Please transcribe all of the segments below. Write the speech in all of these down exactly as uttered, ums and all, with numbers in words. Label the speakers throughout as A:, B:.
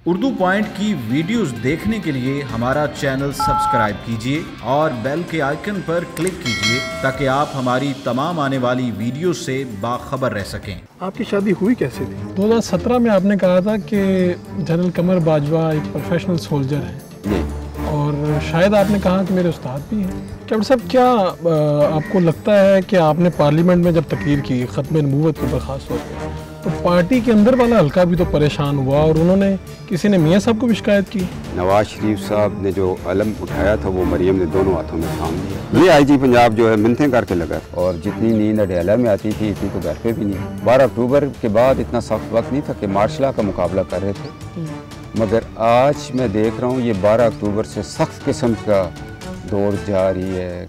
A: Urdu point की videos देखने के लिए हमारा चैनल सब्सक्राइब कीजिए और बेल के आइकन पर क्लिक कीजिए ताकि आप हमारी तमाम आने वाली वीडियो से बाखबर रह सकें।
B: आपकी शादी हुई कैसे थी?
C: दो हज़ार सत्रह में आपने कहा था कि जनरल कमर बाजवा एक प्रोफेशनल सोल्जर है और शायद आपने कहा कि मेरे उस्ताद भी हैं। कैप्टन साहब, क्या आपको लगता है कि आपने पार्लियामेंट में जब तकरीर की ख़त्म नबूवत के ऊपर ख़ास तौर पर, तो पार्टी के अंदर वाला हल्का भी तो परेशान हुआ और उन्होंने किसी ने मियाँ साहब को भी शिकायत की?
D: नवाज शरीफ साहब ने जो अलम उठाया था वो मरियम ने दोनों हाथों में थाम लिया। ये आई जी पंजाब जो है मिन्नतें करके लगा और जितनी नींद अडेला में आती थी इतनी तो घर पे भी नहीं। बारह अक्टूबर के बाद इतना सख्त वक्त नहीं था कि मार्शल लॉ का मुकाबला कर रहे थे, मगर आज मैं देख रहा हूँ ये बारह अक्टूबर से सख्त किस्म का दौर जारी है।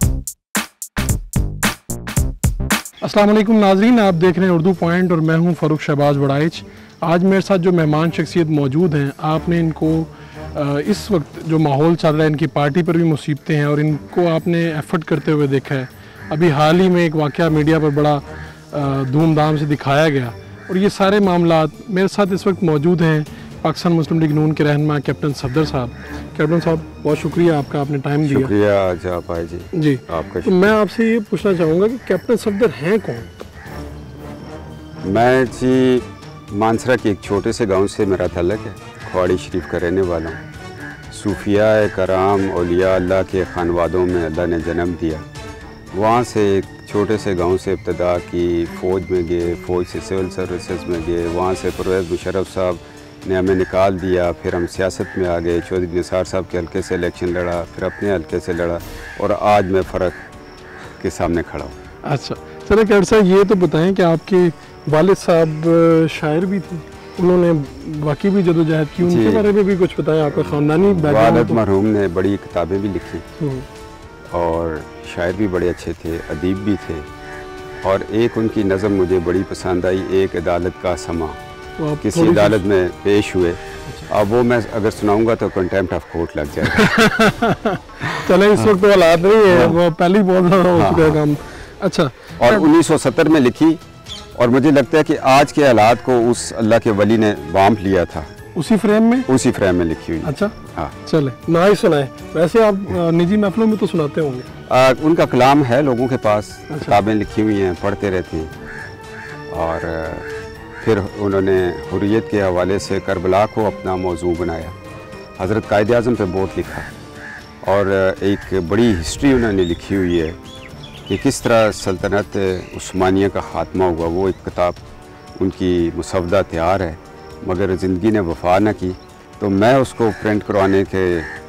C: अस्सलाम वालेकुम नाजरीन, आप देख रहे हैं उर्दू पॉइंट और मैं हूं फ़ारूक शहबाज बड़ाइच। आज मेरे साथ जो मेहमान शख्सियत मौजूद हैं, आपने इनको इस वक्त जो माहौल चल रहा है, इनकी पार्टी पर भी मुसीबतें हैं और इनको आपने एफर्ट करते हुए देखा है। अभी हाल ही में एक वाक़या मीडिया पर बड़ा धूमधाम से दिखाया गया और ये सारे मामलात मेरे साथ इस वक्त मौजूद हैं पाकिस्तान मुस्लिम लीग नून के रहनुमा कैप्टन सफदर साहब। कैप्टन साहब, बहुत शुक्रिया आपका, आपने टाइम दिया।
D: शुक्रिया जा भाई जी
C: जी
D: आपका।
C: तो मैं आपसे ये पूछना चाहूँगा कि कैप्टन सफदर हैं कौन?
D: मैं जी मानसरा के एक छोटे से गांव से मेरा तल्लक है, ख्वाड़ी शरीफ का रहने वाला हूँ। सूफिया कराम औलिया अल्लाह के खानवादों में अल्लाह ने जन्म दिया। वहाँ से एक छोटे से गांव से इब्तदा की, फ़ौज में गए, फ़ौज से सिविल सर्विसेज में गए, वहाँ से परवेज़ मुशर्रफ साहब ने हमें निकाल दिया, फिर हम सियासत में आ गए। चौधरी निसार साहब के हल्के से इलेक्शन लड़ा, फिर अपने हल्के से लड़ा और आज मैं फ़र्क के सामने खड़ा हूँ।
C: अच्छा चलो कैप्टन साहब, ये तो बताएं कि आपके वालिद साहब शायर भी थे, उन्होंने बाकी भी जदोजहद की, उनके बारे में भी कुछ बताएं, आपका ख़ानदानी बैकग्राउंड।
D: वालिद मरहूम ने बड़ी किताबें भी लिखी और शायर भी बड़े अच्छे थे, अदीब भी थे। और एक उनकी नज़म मुझे बड़ी पसंद आई, एक अदालत का समा, किसी अदालत में पेश हुए। अब वो मैं अगर सुनाऊंगा तो कंटेम्प्ट ऑफ कोर्ट लग जाएगा।
C: चले इस वक्त तो हालात नहीं है, वो पहले ही बहुत ज़्यादा हो चुका है काम। अच्छा,
D: और उन्नीस सौ सत्तर में लिखी और मुझे लगता है कि आज के हालात को उस अल्लाह के वली ने बांप लिया था,
C: उसी फ्रेम में
D: उसी फ्रेम में लिखी हुई।
C: अच्छा
D: हाँ,
C: चले ना ही सुनाए। वैसे आप निजी महफिलों में तो सुनाते होंगे।
D: आ, उनका कलाम है लोगों के पास,
C: अच्छा।
D: किताबें लिखी हुई हैं, पढ़ते रहते हैं। और फिर उन्होंने हुर्रियत के हवाले से करबला को अपना मौजू बनाया, हज़रत कायद आज़म पे बहुत लिखा और एक बड़ी हिस्ट्री उन्होंने लिखी हुई है कि किस तरह सल्तनत उस्मानिया का ख़ात्मा हुआ। वो एक किताब उनकी मुसवदा तैयार है, मगर ज़िंदगी ने वफा न की, तो मैं उसको प्रिंट करवाने के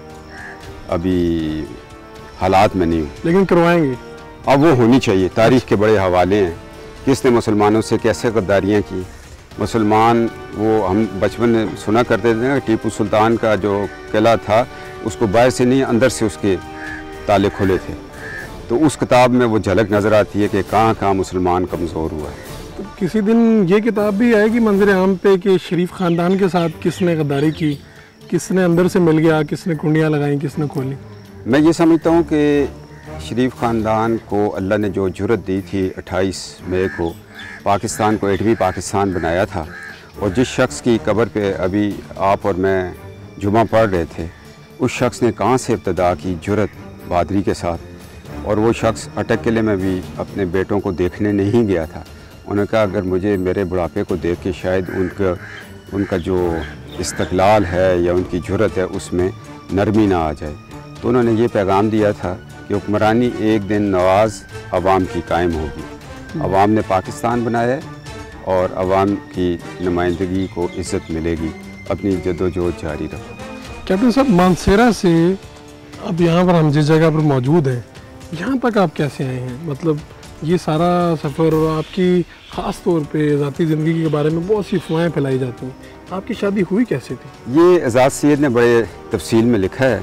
D: अभी हालात में नहीं हूँ, लेकिन
C: करवाएंगे।
D: अब वो होनी चाहिए। तारीख़ के बड़े हवाले हैं, किसने मुसलमानों से कैसे गद्दारियाँ की। मुसलमान, वो हम बचपन में सुना करते थे ना, टीपू सुल्तान का जो किला था उसको बाहर से नहीं अंदर से उसके ताले खुले थे। तो उस किताब में वो झलक नज़र आती है कि कहाँ कहाँ मुसलमान कमज़ोर हुआ है।
C: तो किसी दिन ये किताब भी आएगी मंजर आम पे कि शरीफ ख़ानदान के साथ किसने गद्दारी की, किसने अंदर से मिल गया, किसने कुंडियाँ लगाई, किसने खोली।
D: मैं ये समझता हूँ कि शरीफ ख़ानदान को अल्लाह ने जो जुर्रत दी थी, अट्ठाईस मई को पाकिस्तान को एटमी पाकिस्तान बनाया था, और जिस शख्स की कब्र पे अभी आप और मैं जुमा पढ़ रहे थे, उस शख्स ने कहाँ से इब्तदा की जुर्रत बहादुरी के साथ। और वो शख्स अटक किले में भी अपने बेटों को देखने नहीं गया था। उन्होंने कहा अगर मुझे मेरे बुढ़ापे को देख के शायद उनका उनका जो इस्तक़लाल है या उनकी जुर्रत है उसमें नरमी ना आ जाए। तो उन्होंने ये पैगाम दिया था कि हुक्मरानी एक दिन नवाज अवाम की कायम होगी, अवाम ने पाकिस्तान बनाया है और अवाम की नुमाइंदगी को इज़्ज़त मिलेगी, अपनी जद्दोजहद जारी रखो।
C: कैप्टन साहब, मानसेरा से अब यहाँ पर हम जिस जगह पर मौजूद हैं, यहाँ तक आप कैसे आए हैं? मतलब ये सारा सफ़र और आपकी ख़ास तौर पे ज़ाती ज़िंदगी के बारे में बहुत सी अफवाहें फैलाई जाती हैं, आपकी शादी हुई कैसे थी?
D: ये एजाज़ सैयद ने बड़े तफसील में लिखा है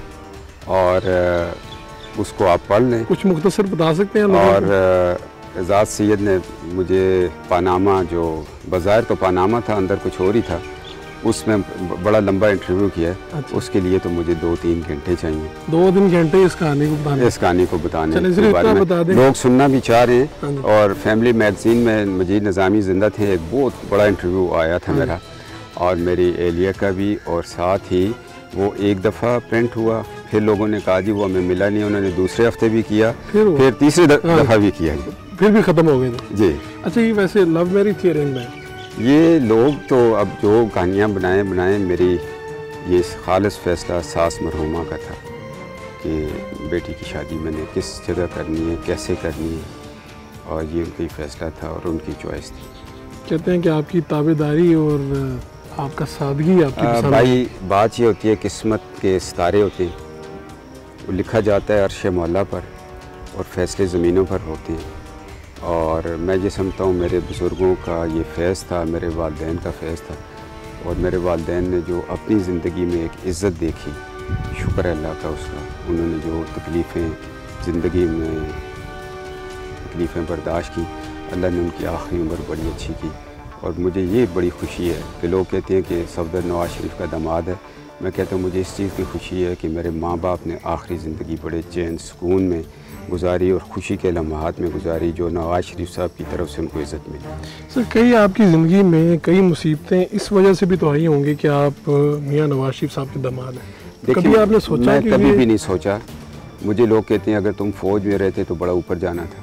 D: और उसको आप पढ़ लें।
C: कुछ मुख्तसर बता सकते हैं?
D: और एजाज़ सैयद ने मुझे पानामा, जो बाज़ाहिर तो पानामा था, अंदर कुछ और ही था, उसमें बड़ा लंबा इंटरव्यू किया है। अच्छा। उसके लिए तो मुझे दो तीन घंटे चाहिए।
C: दो तीन घंटे इस कहानी को बताने
D: इस कहानी को बताने
C: के बारे में बता दें।
D: लोग सुनना भी चाह रहे हैं। और फैमिली मैगज़ीन में मजीद निज़ामी जिंदा थे, एक बहुत बड़ा इंटरव्यू आया था मेरा, और मेरी एलिया का भी, और साथ ही वो एक दफ़ा प्रिंट हुआ, फिर लोगों ने कहा जी वो हमें मिला नहीं, उन्होंने दूसरे हफ्ते भी किया, फिर, फिर तीसरे दफ़ा भी किया,
C: फिर भी ख़त्म हो गए थे
D: जी।
C: अच्छा, ये वैसे लव मैरिज थी अरेंज मैरिज?
D: ये लोग तो अब जो कहानियाँ बनाए बनाए मेरी ये खालिस फैसला सास मरहूमा का था कि बेटी की शादी मैंने किस जगह करनी है, कैसे करनी है, और ये उनका फैसला था और उनकी चॉइस थी।
C: कहते हैं कि आपकी ताबेदारी और आपका सादगी आपकी पसंद।
D: भाई बात ये होती है, किस्मत के सितारे होते हैं, वो लिखा जाता है अर्श मौला पर और फैसले ज़मीनों पर होते हैं। और मैं ये समझता हूँ मेरे बुज़ुर्गों का ये फैज़ था, मेरे वालिदैन का फैज़ था, और मेरे वालिदैन ने जो अपनी ज़िंदगी में एक इज़्ज़त देखी, शुक्र है अल्लाह का उसका। उन्होंने जो तकलीफ़ें ज़िंदगी में तकलीफ़ें बर्दाश्त की, अल्लाह ने उनकी आखिरी उम्र बड़ी अच्छी की। और मुझे ये बड़ी खुशी है कि लोग कहते हैं कि सफदर नवाज शरीफ का दामाद है, मैं कहता हूँ मुझे इस चीज़ की खुशी है कि मेरे माँ बाप ने आखिरी ज़िंदगी बड़े चैन सुकून में गुजारी और खुशी के लम्हात में गुजारी, जो नवाज शरीफ साहब की तरफ से उनको इज़्ज़त मिली।
C: सर, कई आपकी ज़िंदगी में कई मुसीबतें इस वजह से भी तो आई होंगी कि आप मियाँ नवाज शरीफ साहब के दामाद हैं। कभी आपने सोचा?
D: मैं
C: कि
D: कभी भी नहीं सोचा। मुझे लोग कहते हैं अगर तुम फ़ौज में रहते तो बड़ा ऊपर जाना था,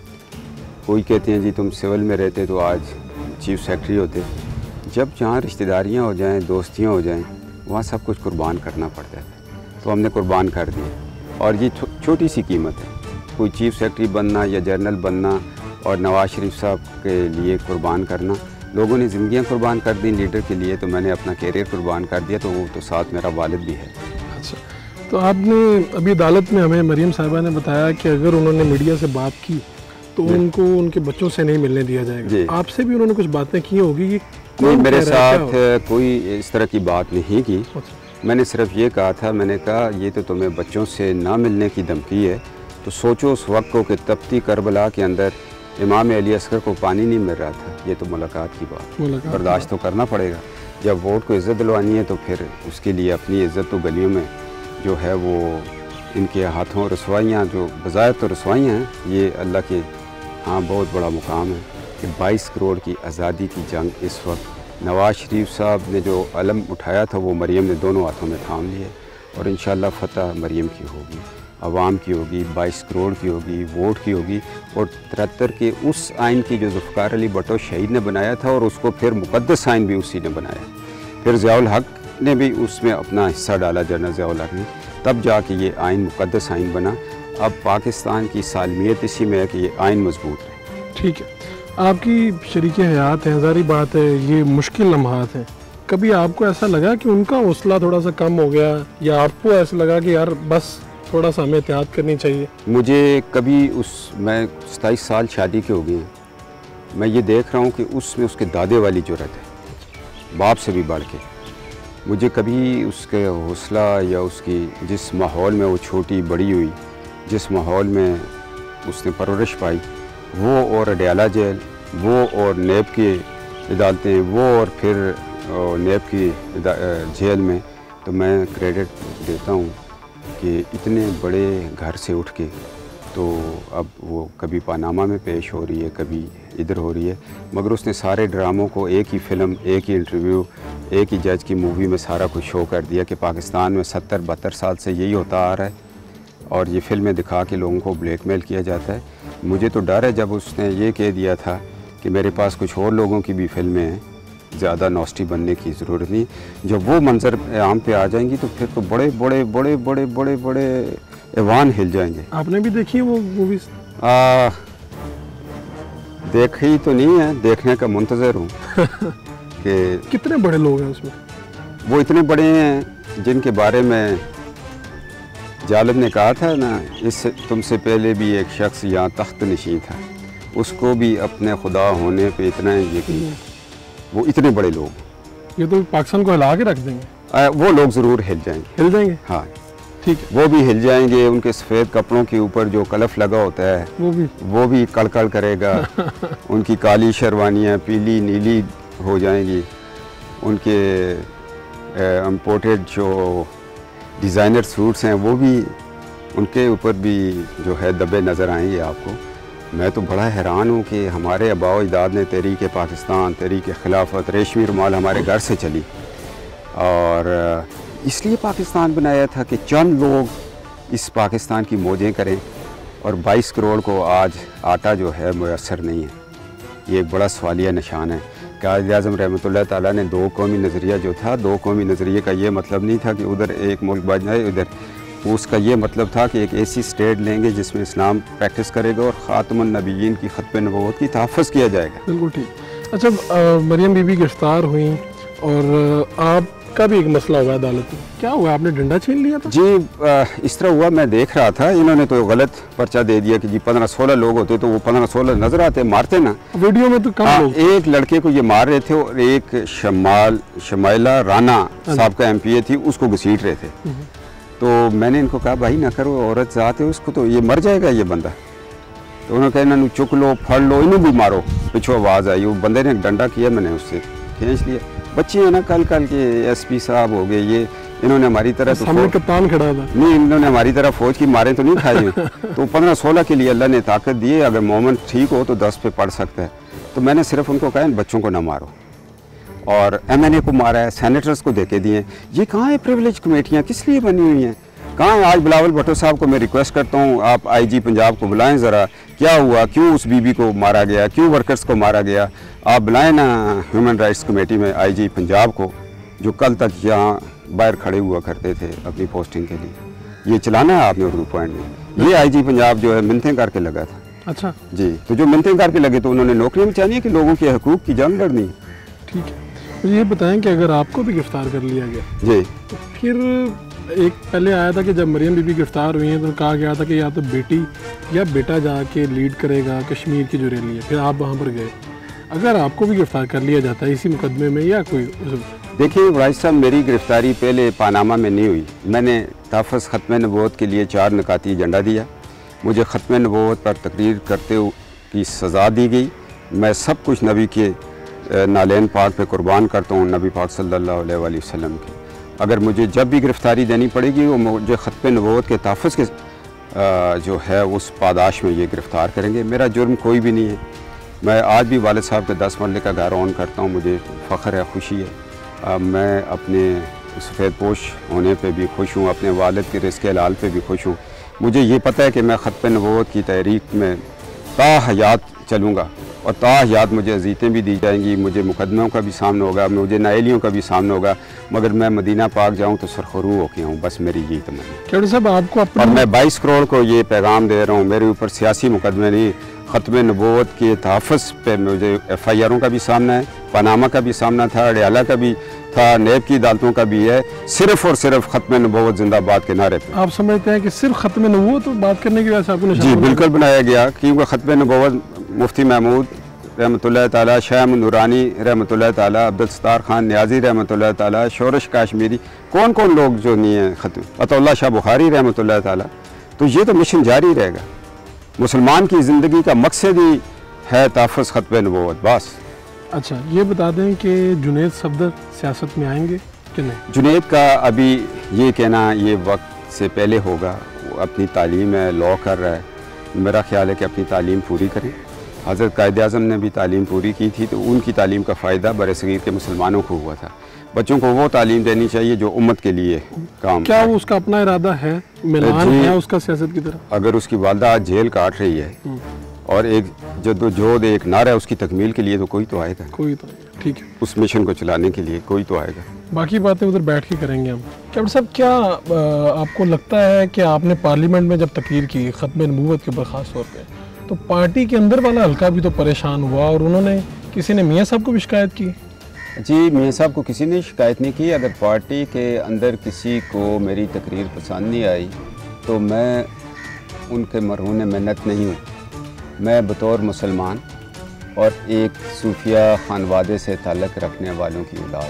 D: कोई कहते हैं जी तुम सिविल में रहते तो आज चीफ सेक्रेटरी होते। जब जहाँ रिश्तेदारियाँ हो जाएँ, दोस्तियाँ हो जाएँ, वहाँ सब कुछ कुर्बान करना पड़ता है, तो हमने कुर्बान कर दिया। और ये छो, छोटी सी कीमत है, कोई चीफ सेक्रेटरी बनना या जनरल बनना और नवाज शरीफ साहब के लिए कुर्बान करना। लोगों ने ज़िंदगियाँ कुर्बान कर दी लीडर के लिए, तो मैंने अपना कैरियर कुर्बान कर दिया, तो वो तो साथ मेरा वालिद भी है।
C: अच्छा, तो आपने अभी अदालत में हमें मरीम साहिबा ने बताया कि अगर उन्होंने मीडिया से बात की तो उनको उनके बच्चों से नहीं मिलने दिया जाएगा। आपसे भी उन्होंने कुछ बातें की होगी? कि
D: नहीं, मेरे साथ कोई इस तरह की बात नहीं की। मैंने सिर्फ ये कहा था, मैंने कहा ये तो तुम्हें बच्चों से ना मिलने की धमकी है, तो सोचो उस वक्त को कि तपती करबला के अंदर इमाम अली असगर को पानी नहीं मिल रहा था। ये तो मुलाकात की बात, बर्दाश्त तो करना पड़ेगा। जब वोट को इज़्ज़त दिलवानी है तो फिर उसके लिए अपनी इज़्ज़त तो गलियों में जो है वो इनके हाथों रसवाइयाँ, जो बज़ाहिर तो रसवाइयाँ हैं, ये अल्लाह के हाँ बहुत बड़ा मुकाम है कि बाईस करोड़ की आज़ादी की जंग इस वक्त नवाज शरीफ साहब ने जो अलम उठाया था वो मरियम ने दोनों हाथों में थाम लिया, और इंशाअल्लाह फ़तह मरियम की होगी, आवाम की होगी, बाईस करोड़ की होगी, वोट की होगी। और तिहत्तर के उस आइन की जो ज़ुल्फ़िकार अली भुट्टो शहीद ने बनाया था, और उसको फिर मुक़द्दस आइन भी उसी ने बनाया, फिर ज़ियाउल हक ने भी उसमें अपना हिस्सा डाला, जनरल ज़ियाउल हक ने, तब जाके ये आइन मुक़द्दस आइन बना। अब पाकिस्तान की सालमियत इसी में है कि ये आइन मजबूत है।
C: ठीक है, आपकी शरीक हयात है, ज़ाहिर बात है ये मुश्किल लम्हात हैं, कभी आपको ऐसा लगा कि उनका हौसला थोड़ा सा कम हो गया, या आपको ऐसा लगा कि यार बस थोड़ा सा हमें एहतियात करनी चाहिए?
D: मुझे कभी उस मैं सताईस साल शादी के हो गए हैं, मैं ये देख रहा हूँ कि उसमें उसके दादे वाली जुर्रत है, बाप से भी बढ़ के। मुझे कभी उसके हौसला या उसकी जिस माहौल में वो छोटी बड़ी हुई, जिस माहौल में उसने परवरिश पाई, वो और अडयाला जेल, वो और नेब की अदालतें, वो और फिर नेब की जेल में, तो मैं क्रेडिट देता हूँ कि इतने बड़े घर से उठ के तो अब वो कभी पानामा में पेश हो रही है, कभी इधर हो रही है, मगर उसने सारे ड्रामों को एक ही फ़िल्म, एक ही इंटरव्यू, एक ही जज की मूवी में सारा कुछ शो कर दिया कि पाकिस्तान में सत्तर बहत्तर साल से यही होता आ रहा है, और ये फ़िल्में दिखा के लोगों को ब्लैकमेल किया जाता है। मुझे तो डर है जब उसने ये कह दिया था कि मेरे पास कुछ और लोगों की भी फ़िल्में हैं, ज़्यादा नॉस्टी बनने की ज़रूरत नहीं। जब वो मंजर आम पे आ जाएंगी तो फिर तो बड़े बड़े बड़े बड़े बड़े बड़े ऐवान हिल जाएंगे।
C: आपने भी देखी है वो मूवीज़?
D: देखी तो नहीं है, देखने का मुंतज़र हूँ। कि
C: कितने बड़े लोग हैं उसमें?
D: वो इतने बड़े हैं जिनके बारे में जालिब ने कहा था ना, इससे तुमसे पहले भी एक शख्स यहाँ तख्त नशीं था, उसको भी अपने खुदा होने पे इतना यकीन। वो इतने बड़े लोग,
C: ये तो पाकिस्तान को हिला के रख देंगे।
D: आ, वो लोग ज़रूर हिल जाएंगे।
C: हिल जाएंगे?
D: हाँ
C: ठीक है,
D: वो भी हिल जाएंगे। उनके सफ़ेद कपड़ों के ऊपर जो कलफ लगा होता है
C: वो भी
D: वो भी कड़कड़ करेगा। उनकी काली शेरवानियाँ पीली नीली हो जाएंगी। उनके इम्पोर्टेड जो डिज़ाइनर सूट्स हैं वो भी, उनके ऊपर भी जो है दबे नज़र आएंगे आपको। मैं तो बड़ा हैरान हूँ कि हमारे आबाओ अजदाद ने तहरीक पाकिस्तान, तहरीक खिलाफत, रेशमी रुमाल हमारे घर से चली और इसलिए पाकिस्तान बनाया था कि चंद लोग इस पाकिस्तान की मौजें करें और बाईस करोड़ को आज आटा जो है मुयस्सर नहीं है। ये एक बड़ा सवालिया निशान है। कायद आज़म रहमतुल्लाह ताला ने दो कौमी नज़रिया जो था, दो कौमी नज़रिए का ये मतलब नहीं था कि उधर एक मुल्क बन जाए इधर, उसका ये मतलब था कि एक ऐसी स्टेट लेंगे जिसमें इस्लाम प्रैक्टिस करेगा और ख़ातमुन नबिय्यीन की ख़त्म नबूवत की तहफ़्फ़ुज़ किया जाएगा।
C: बिल्कुल ठीक। अच्छा, मरियम बीबी गिरफ़्तार हुई और आपका भी एक मसला हुआ अदालत में, क्या हुआ, आपने डंडा छीन लिया था?
D: जी आ, इस तरह हुआ, मैं देख रहा था, इन्होंने तो गलत पर्चा दे दिया कि जी पंद्रह सोलह लोग होते तो वो पंद्रह सोलह नज़र आते, मारते ना।
C: वीडियो में तो कम
D: आ,
C: लोग।
D: एक लड़के को ये मार रहे थे और एक शमाल शमाइला राना साहब का एम पी ए थी, उसको घसीट रहे थे। तो मैंने इनको कहा भाई ना करो, औरत ज़ात है, उसको तो ये मर जाएगा ये बंदा। तो उन्होंने कहा इन्होंने चुक लो, फड़ लो, इन्हों भी मारो। पीछे आवाज़ आई, वो बंदे ने डंडा किया, मैंने उससे खींच लिया। बच्चे हैं ना, कल कल के एस पी साहब हो गए, ये इन्होंने हमारी तरह तो
C: सामने कप्तान खड़ा था,
D: नहीं इन्होंने हमारी तरह फौज की मारें तो नहीं खाई। तो पंद्रह सोलह के लिए अल्लाह ने ताकत दी है, अगर मोमेंट ठीक हो तो दस पे पढ़ सकता है। तो मैंने सिर्फ उनको कहा इन बच्चों को ना मारो, और एम एन ए को मारा है, सैनेटर्स को देके दिए। ये कहाँ है प्रिविलेज कमेटियाँ, किस लिए बनी हुई हैं, कहाँ है? आज बिलावल भुट्टो साहब को मैं रिक्वेस्ट करता हूँ, आप आई जी पंजाब को बुलाएं ज़रा, क्या हुआ, क्यों उस बीबी को मारा गया, क्यों वर्कर्स को मारा गया, आप बुलाएं ना ह्यूमन राइट्स कमेटी में आई जी पंजाब को, जो कल तक यहाँ बाहर खड़े हुआ करते थे अपनी पोस्टिंग के लिए। ये चलाना है आपने उर्दू पॉइंट में। ये आई जी पंजाब जो है मिन्नतें करके लगा था।
C: अच्छा
D: जी, तो जो मिन्नतें करके लगे तो उन्होंने नौकरियाँ बचानी है कि लोगों के हकूक़ की जंग लड़नी है।
C: ठीक है, मुझे ये बताएं कि अगर आपको भी गिरफ्तार कर लिया गया
D: जी,
C: तो फिर एक पहले आया था कि जब मरियम बीबी गिरफ्तार हुई हैं तो कहा गया था कि या तो बेटी या बेटा जाके लीड करेगा कश्मीर की जो रैली है, फिर आप वहाँ पर गए। अगर आपको भी गिरफ्तार कर लिया जाता है इसी मुकदमे में या कोई,
D: देखिए भाई साहब, मेरी गिरफ्तारी पहले पानामा में नहीं हुई। मैंने तहफ़्फ़ुज़ ख़त्म नबूवत के लिए चार निकाती एजेंडा दिया, मुझे ख़त्म नबूवत पर तकरीर करते की सज़ा दी गई। मैं सब कुछ नबी के नालैन पाक पे कुर्बान करता हूँ, नबी पाक सल्लल्लाहु अलैहि वसल्लम के। अगर मुझे जब भी गिरफ़्तारी देनी पड़ेगी वो मुझे ख़त्म नबूवत के तहफ़्फ़ुज़ के जो है उस पादाश में ये गिरफ़्तार करेंगे। मेरा जुर्म कोई भी नहीं है। मैं आज भी वालिद साहब के दस मरले का घर ऑन करता हूँ, मुझे फ़ख्र है, खुशी है। आ, मैं अपने सफ़ेद पोश होने पे भी खुश हूँ, अपने वालिद के रिज़्क़ हलाल पे भी खुश हूँ। मुझे ये पता है कि मैं ख़त्म नबूवत की तहरीक में ता हयात चलूँगा और ता हयात मुझे अज़ीतें भी दी जाएंगी, मुझे मुकदमों का भी सामना होगा, मुझे नाइलियों का भी सामना होगा, मगर मैं मदीना पाक जाऊँ तो सरखरू होके आऊँ, बस मेरी यही तमन्ना।
C: क्या साहब आपको अपने...
D: और मैं बाईस करोड़ को ये पैगाम दे रहा हूँ, मेरे ऊपर सियासी मुकदमे नहीं, ख़त्म नबूवत के तहफ़्फ़ुज़ पे मुझे एफ़ आई आरों का भी सामना है, पनामा का भी सामना था, अडयाला का भी था, नेब की अदालतों का भी है, सिर्फ़ और सिर्फ ख़त्म नबूवत जिंदाबाद के नारे पे।
C: आप समझते हैं कि सिर्फ ख़त्म नबूवत बात करने की वजह से आपको
D: जी बिल्कुल बनाया गया, क्योंकि ख़त्म नबूवत मुफ्ती महमूद रहमतुल्लाह ताला, शाह नूरानी रहमतुल्लाह ताला, अब्दुल सत्तार खान न्याजी रहमतुल्लाह ताला, शोरश काश्मीरी, कौन कौन लोग जो नहीं हैं ख़त्म, अतउल्लाह शाह बुखारी रहमतुल्लाह ताला। तो ये तो मिशन जारी रहेगा। मुसलमान की ज़िंदगी का मकसद ही है तहफ़्फ़ुज़ ख़त्म नबूवत, बस।
C: अच्छा, ये बता दें कि जुनैद सफदर सियासत में आएंगे कि नहीं?
D: जुनैद का अभी ये कहना ये वक्त से पहले होगा। वो अपनी तालीम है, लॉ कर रहा है, मेरा ख्याल है कि अपनी तालीम पूरी करें। हज़रत कायद आज़म ने भी तालीम पूरी की थी, तो उनकी तालीम का फ़ायदा बरसगीर के मुसलमानों को हुआ था। बच्चों को वो तालीम देनी चाहिए जो उम्मत के लिए काम।
C: क्या वो उसका अपना इरादा है, मिलान है उसका सियासत की तरफ?
D: अगर उसकी वालदा आज जेल काट रही है और एक जद्दोजहद एक नारा है उसकी तकमील के लिए, तो कोई तो आएगा,
C: कोई तो ठीक है,
D: उस मिशन को चलाने के लिए कोई तो आएगा।
C: बाकी बातें उधर बैठ के करेंगे हम। कैप्टन साहब, क्या आपको लगता है कि आपने पार्लियामेंट में जब तकरीर की ख़त्म नबूवत के ऊपर ख़ास तौर पर, तो पार्टी के अंदर वाला हल्का भी तो परेशान हुआ और उन्होंने, किसी ने मियाँ साहब को भी शिकायत की?
D: जी, मियाँ साहब को किसी ने शिकायत नहीं की। अगर पार्टी के अंदर किसी को मेरी तकरीर पसंद नहीं आई तो मैं उनके मरहून मिन्नत नहीं हूँ। मैं बतौर मुसलमान और एक सूफिया खानवादे से ताल्लुक़ रखने वालों की औलाद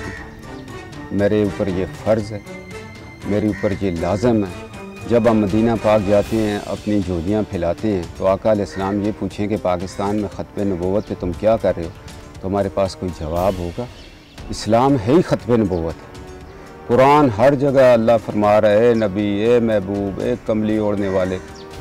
D: हूँ। मेरे ऊपर ये फ़र्ज़ है, मेरे ऊपर ये लाज़म है। जब हम मदीना पाक जाते हैं, अपनी झोलियाँ फैलाते हैं, तो आका अलैहिस्सलाम ये पूछें कि पाकिस्तान में ख़त्म नबूवत पे तुम क्या कर रहे हो, तो हमारे पास कोई जवाब होगा। इस्लाम है ही ख़त्म नबूवत। कुरान हर जगह अल्लाह फरमा रहा है, नबी, ए महबूब, ए कमली ओढ़ने वाले,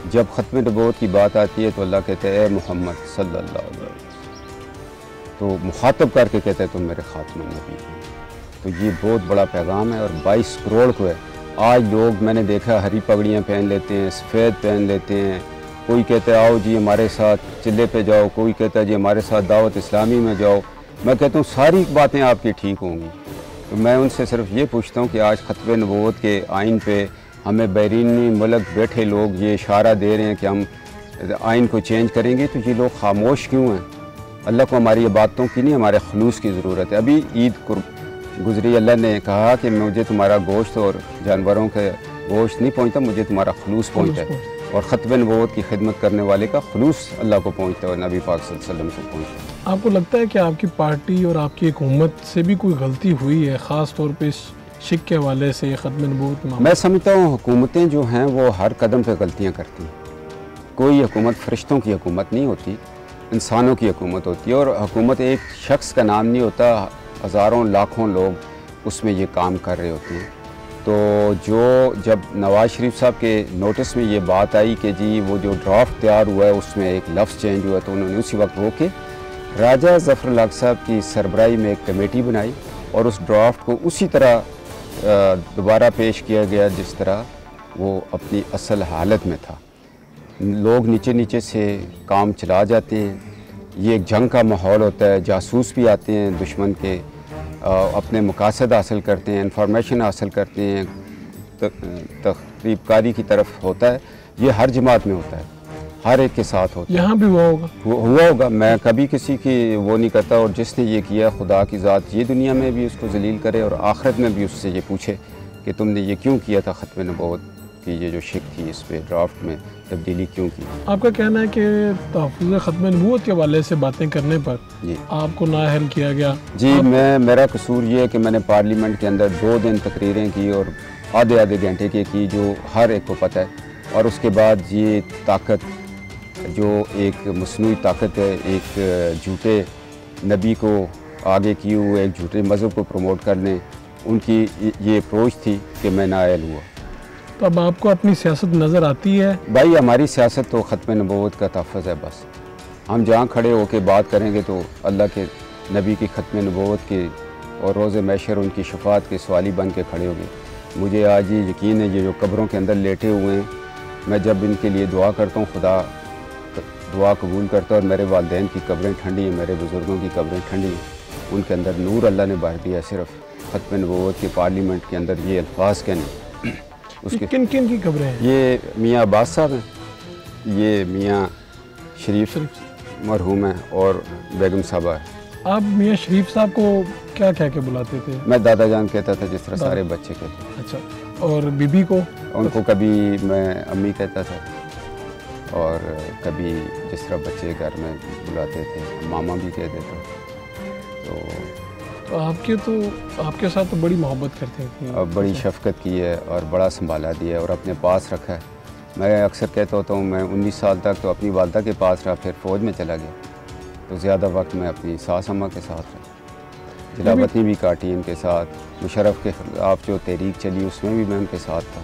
D: जब ख़त्म नबूवत की बात आती है तो अल्लाह कहते हैं ए मोहम्मद सल्लल्लाहु अलैहि वसल्लम, तो मुखातब करके कहते हैं तुम मेरे ख़ातमुन नबी हो। तो ये बहुत बड़ा पैगाम है और बाईस करोड़ को है। आज लोग मैंने देखा हरी पगड़ियाँ पहन लेते हैं, सफ़ेद पहन लेते हैं, कोई कहता है आओ जी हमारे साथ चिल्ले पे जाओ, कोई कहता है जी हमारे साथ दावत इस्लामी में जाओ। मैं कहता हूँ सारी बातें आपकी ठीक होंगी। तो मैं उनसे सिर्फ ये पूछता हूँ कि आज ख़त्म नबूवत के आइन पे हमें बैरूनी मुल्क बैठे लोग ये इशारा दे रहे हैं कि हम आइन को चेंज करेंगे, तो ये लोग खामोश क्यों हैं? अल्लाह को हमारी ये बातों की नहीं, हमारे खलूस की ज़रूरत है। अभी ईद गुजरी, अल्लाह ने कहा कि मुझे तुम्हारा गोश्त और जानवरों के गोश्त नहीं पहुँचता, मुझे तुम्हारा खलूस पहुँचता है। और ख़त्म नबूवत की खिदमत करने वाले का खलूस अल्लाह को पहुँचता है और नबी पाक सल्लल्लाहु अलैहि वसल्लम को पहुँचता है।
C: आपको लगता है कि आपकी पार्टी और आपकी हुकूमत से भी कोई गलती हुई है, ख़ास तौर पे इस शिक के हवाले से ख़त्म नबूवत में?
D: मैं समझता हूँ हुकूमतें जो हैं वो हर कदम पे गलतियाँ करती हैं। कोई हुकूमत फ़रिश्तों की हुकूमत नहीं होती, इंसानों की हुकूमत होती है। और हुकूमत एक शख्स का नाम नहीं होता, हज़ारों लाखों लोग उसमें ये काम कर रहे होते हैं। तो जो जब नवाज़ शरीफ साहब के नोटिस में ये बात आई कि जी वो जो ड्राफ्ट तैयार हुआ है उसमें एक लफ्ज़ चेंज हुआ, तो उन्होंने उसी वक्त रोके राजा ज़फ़र साहब की सरबराही में एक कमेटी बनाई और उस ड्राफ्ट को उसी तरह दोबारा पेश किया गया जिस तरह वो अपनी असल हालत में था। लोग नीचे नीचे से काम चला जाते हैं, ये एक जंग का माहौल होता है, जासूस भी आते हैं दुश्मन के, अपने मकासद हासिल करते हैं, इंफॉर्मेशन हासिल करते हैं, तखरीबकारी की तरफ होता है। ये हर जमात में होता है, हर एक के साथ होता है।
C: यहाँ भी हुआ होगा
D: हुआ होगा मैं कभी किसी की वो नहीं करता। और जिसने ये किया खुदा की ज़ात ये दुनिया में भी उसको जलील करे और आखिरत में भी उससे ये पूछे कि तुमने ये क्यों किया था, ख़त्म नबूवत की ये जो शिक थी इस पर ड्राफ्ट में तब्दीली क्यों की।
C: आपका कहना है कि तहफ़्फ़ुज़ ख़त्म नबूवत के हवाले से बातें करने पर
D: जी
C: आपको नाअहल किया गया?
D: जी मैं मेरा कसूर ये है कि मैंने पार्लियामेंट के अंदर दो दिन तकरीरें की और आधे आधे घंटे की की जो हर एक को पता है। और उसके बाद ये ताकत जो एक मसनूई ताकत है, एक झूठे नबी को आगे किए हुए एक झूठे मज़हब को प्रमोट करने, उनकी ये अप्रोच थी कि मैं नाअहल हुआ।
C: तो अब आपको अपनी सियासत नज़र आती है?
D: भाई हमारी सियासत तो ख़त्म नबूवत का तहफ़्फ़ुज़ है। बस हम जहाँ खड़े होकर बात करेंगे तो अल्लाह के नबी की ख़त्म नबूवत के और रोज़े महशर उनकी शफ़ाअत के सवाली बन के खड़े होंगे। मुझे आज ये यकीन है, ये जो कब्रों के अंदर लेटे हुए हैं, मैं जब इनके लिए दुआ करता हूँ खुदा दुआ कबूल करता है और मेरे वालिदैन की कब्रें ठंडी हैं, मेरे बुज़ुर्गों की कब्रें ठंडी हैं, उनके अंदर नूर अल्लाह ने भर दिया। सिर्फ ख़त्म नबूवत के पार्लियामेंट के अंदर ये अल्फाज के नहीं।
C: उसके किन किन की कब्रें हैं?
D: ये मियाँ अब्बास साहब हैं, ये मियाँ शरीफ मरहूम हैं और बेगम साहबा है।
C: आप मियाँ शरीफ साहब को क्या क्या के बुलाते थे?
D: मैं दादा जान कहता था जिस तरह सारे बच्चे कहते।
C: अच्छा, और बीबी को?
D: उनको कभी मैं अम्मी कहता था और कभी जिस तरह बच्चे घर में बुलाते थे मामा भी कह देते। तो
C: तो आपके तो आपके साथ तो बड़ी मोहब्बत करते थे,
D: अब बड़ी शफ़क़त की है और बड़ा संभाला दिया और अपने पास रखा है। मैं अक्सर कहता होता हूँ मैं उन्नीस साल तक तो अपनी वालदा के पास रहा, फिर फ़ौज में चला गया, तो ज़्यादा वक्त मैं अपनी सास अम्मा के साथ रहा। जिला वतनी भी काटी इनके साथ, मुशर्रफ के खिलाफ जो तहरीक चली उसमें भी मैं उनके साथ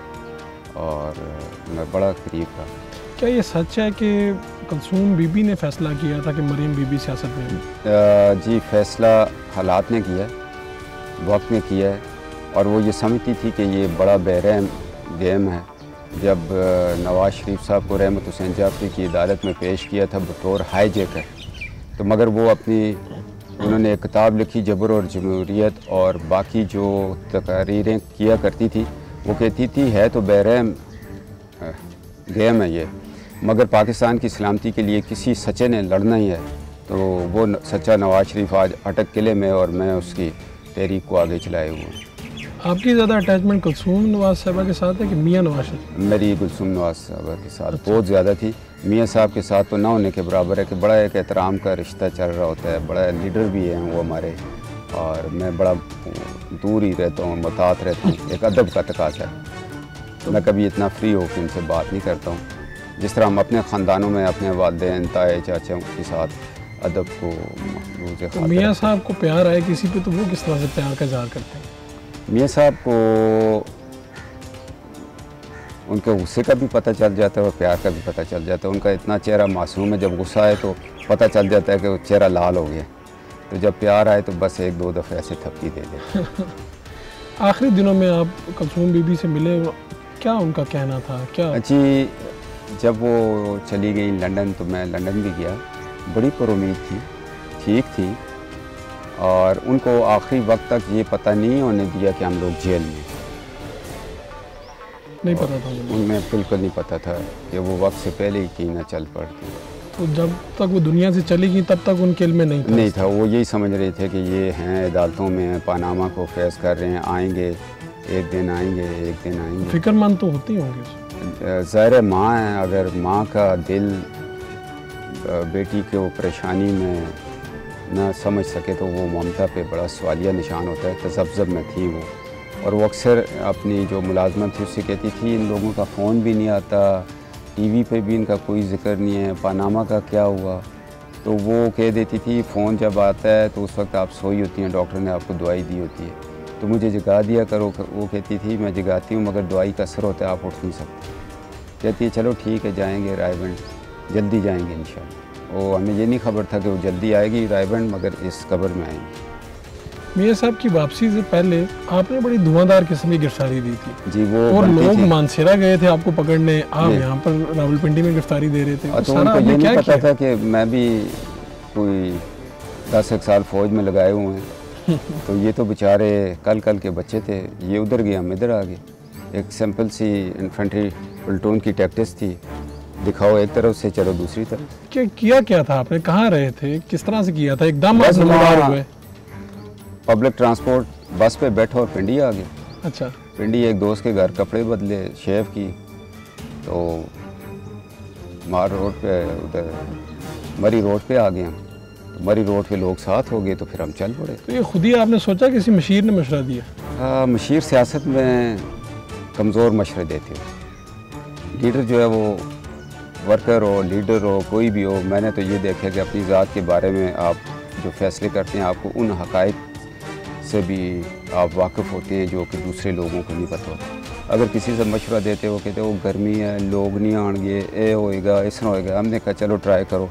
D: था और मैं बड़ा करीब था।
C: क्या ये सच है कि कलसूम बीबी ने फ़ैसला किया था कि मरीम बीबी सियासत में?
D: जी फ़ैसला हालात ने किया है, वक्त ने किया है और वो ये समझती थी कि ये बड़ा बेरहम गेम है। जब नवाज़ शरीफ साहब को रहमत हुसैन जाफरी की अदालत में पेश किया था बतौर हाई जैकर, तो मगर वो अपनी उन्होंने एक किताब लिखी जबर और जमहूरियत और बाकी जो तकारीरें किया करती थी वो कहती थी है तो बेरहम गेम है ये, मगर पाकिस्तान की सलामती के लिए किसी सच्चे ने लड़ना ही है। तो वो सच्चा नवाज़ शरीफ आज अटक किले में और मैं उसकी तहरीक को आगे चलाए हुए हूँ।
C: आपकी ज़्यादा अटैचमेंट कुलसूम नवाज़ साहबा के साथ है कि मियाँ नवाज़ शरीफ?
D: मेरी कुलसूम नवाज़ साहबा के साथ अच्छा। बहुत ज़्यादा थी। मियाँ साहब के साथ तो ना होने के बराबर है कि बड़ा एक एहतराम का रिश्ता चल रहा होता है, बड़ा लीडर भी हैं वो हमारे और मैं बड़ा दूर ही रहता हूँ, मुतात रहता हूँ, एक अदब का तकाज़ा है। तो मैं कभी इतना फ्री होकर उनसे बात नहीं करता हूँ जिस तरह हम अपने ख़ानदानों में अपने वालिदैन ताए चाचाओं के साथ अदब को।
C: तो मियाँ साहब को प्यार आए किसी पे तो वो किस तरह से प्यार का इज़हार करते हैं?
D: मियाँ साहब को उनके गुस्से का भी पता चल जाता है और प्यार का भी पता चल जाता है। उनका इतना चेहरा मासूम है, जब गुस्सा आए तो पता चल जाता है कि वो चेहरा लाल हो गया, तो जब प्यार आए तो बस एक दो दफ़े ऐसे थपकी दे दे।
C: आखिरी दिनों में आप कुलसूम बीबी से मिले, क्या उनका कहना था? क्या
D: जी, जब वो चली गई लंदन तो मैं लंदन भी गया, बड़ी पुरुमीद थी, ठीक थी, और उनको आखिरी वक्त तक ये पता नहीं होने दिया कि हम लोग जेल में।
C: नहीं पता था
D: उन्हें बिल्कुल नहीं पता था कि वो वक्त से पहले ही की ना चल पड़ती।
C: तो जब तक वो दुनिया से चली गई तब तक उनके इल्म में नहीं था?
D: नहीं था, वो यही समझ रहे थे कि ये हैं अदालतों में, पानामा को फेस कर रहे हैं, आएंगे एक दिन, आएंगे एक दिन आएंगे।
C: फिक्रमंद तो होती होंगे।
D: ज़ाहिर माँ है, अगर माँ का दिल बेटी को परेशानी में ना समझ सके तो वो ममता पे बड़ा सवालिया निशान होता है। तज़ब्ज़ब में थी वो, और वो अक्सर अपनी जो मुलाजमत थी उससे कहती थी इन लोगों का फ़ोन भी नहीं आता, टीवी पे भी इनका कोई ज़िक्र नहीं है, पानामा का क्या हुआ। तो वो कह देती थी फ़ोन जब आता है तो उस वक्त आप सोई होती हैं, डॉक्टर ने आपको दवाई दी होती है, तो मुझे जगा दिया करो। वो कहती थी मैं जगाती हूँ मगर दवाई का असर होता है, आप उठ नहीं सकते। कहती है चलो ठीक है जाएंगे रायबंद, जल्दी जाएंगे इंशाल्लाह। वो हमें ये नहीं खबर था कि वो जल्दी आएगी रायबंद, मगर इस कब्र में आएंगी।
C: मियाँ साहब की वापसी से पहले आपने बड़ी धुआंधार किस्म की गिरफ्तारी दी थी
D: जी, वो
C: और लोग मानसेरा गए थे आपको पकड़ने, आप यहाँ पर रावलपिंडी में गिरफ्तारी दे रहे थे।
D: तो उनको ये नहीं पता था कि मैं भी कोई दस एक साल फौज में लगाए हुए हैं। तो ये तो बेचारे कल कल के बच्चे थे, ये उधर गए हम इधर आ गए। एक सिंपल सी इन्फेंट्री प्लटून की टैक्टिस थी, दिखाओ एक तरफ से चलो दूसरी तरफ।
C: क्या किया क्या था आपने, कहाँ रहे थे, किस तरह से किया था? एकदम आप नमूदार हुए?
D: पब्लिक ट्रांसपोर्ट बस पे बैठा और पिंडी आ गए।
C: अच्छा।
D: पिंडी एक दोस्त के घर कपड़े बदले, शेव की, तो मार रोड पे उधर मरी रोड पे आ गए हम। तो मरी रोड पे लोग साथ हो गए तो फिर हम चल पड़े।
C: तो ये खुद ही आपने सोचा किसी मशीर ने मशवरा दिया?
D: हाँ, मशीर सियासत में कमज़ोर मशवरे देते हो। लीडर जो है वो वर्कर हो, लीडर हो, कोई भी हो, मैंने तो ये देखा कि अपनी ज़ात के बारे में आप जो फैसले करते हैं आपको उन हक़ाइक़ से भी आप वाकिफ़ होते हैं जो कि दूसरे लोगों को नहीं पता होता। अगर किसी से मशवरा देते हो कहते वो गर्मी है, लोग नहीं आएंगे, ए होएगा, इस तरह होएगा, हमने कहा चलो ट्राई करो,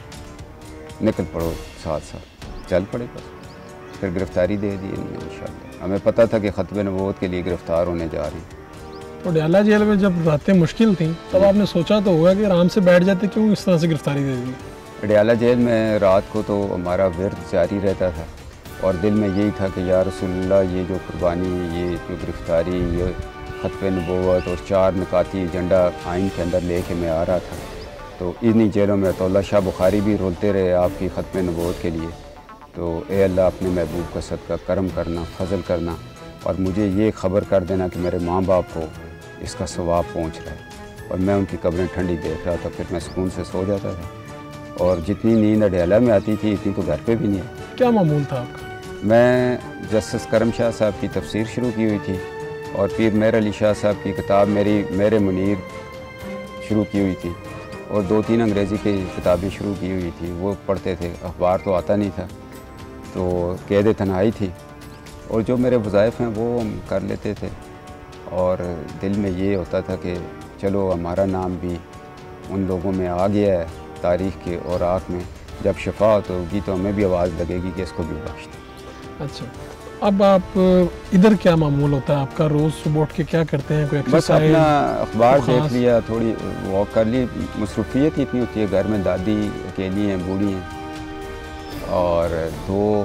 D: निकल पड़ो साथ साथ, चल पड़े बस। फिर गिरफ़्तारी दे दी इंशाल्लाह। हमें पता था कि ख़त्म नबूवत के लिए गिरफ़्तार होने जा रही।
C: तो डयाला जेल में जब रातें मुश्किल थी तब आपने सोचा तो होगा कि आराम से बैठ जाते, क्यों इस तरह से गिरफ़्तारी दे दी?
D: डयाला जेल में रात को तो हमारा विर्द जारी रहता था और दिल में यही था कि या रसूलुल्लाह, ये जो कुर्बानी, ये जो गिरफ़्तारी, ये ख़त्म नबूवत और चार निकाती एजेंडा आइन के अंदर ले कर मैं आ रहा था। तो इन्हीं जेलों में अतौला शाह बुखारी भी रोलते रहे आपकी ख़त्म नबूवत के लिए। तो ए अल्लाह, अपने महबूब का सदका करम करना, फजल करना, और मुझे ये ख़बर कर देना कि मेरे माँ बाप को इसका सवाब पहुँच रहा है। और मैं उनकी कब्रें ठंडी देख रहा था, फिर मैं सुकून से सो जाता था। और जितनी नींद अडयाला में आती थी इतनी तो घर पे भी नहीं है।
C: क्या मामूल था आपका?
D: मैं जस्टिस करम शाह साहब की तफसीर शुरू की हुई थी और पीर मेहर अली शाह साहब की किताब मेरी मेरे मुनीर शुरू की हुई थी और दो तीन अंग्रेज़ी की किताबें शुरू की हुई थी, वो पढ़ते थे। अखबार तो आता नहीं था, तो कैद तन्हाई थी और जो मेरे वज़ाइफ हैं वो हम कर लेते थे। और दिल में ये होता था कि चलो हमारा नाम भी उन लोगों में आ गया है तारीख़ के और आँख में, जब शफाअत होगी तो हमें भी आवाज़ लगेगी कि इसको भी बख्श दें।
C: अच्छा, अब आप इधर क्या मामूल होता है आपका? रोज़ सुबह उठ के क्या करते हैं? कोई
D: बस अपना अखबार
C: तो
D: देख लिया, थोड़ी वॉक कर ली। मसरूफियत ही इतनी होती है, घर में दादी अकेली हैं, बूढ़ी हैं, और दो